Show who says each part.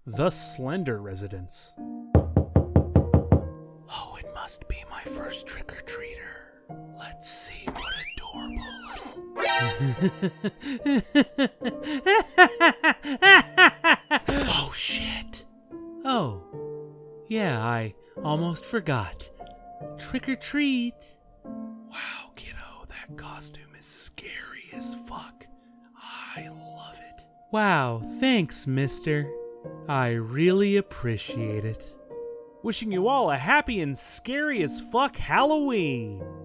Speaker 1: the Slender residence. Oh, it must be my first trick-or-treater. Let's see what adorable. Oh, shit. Oh, yeah, I almost forgot. Trick or treat. Wow, kiddo, that costume is scary as fuck. I love it. Wow, thanks, mister. I really appreciate it. Wishing you all a happy and scary as fuck Halloween.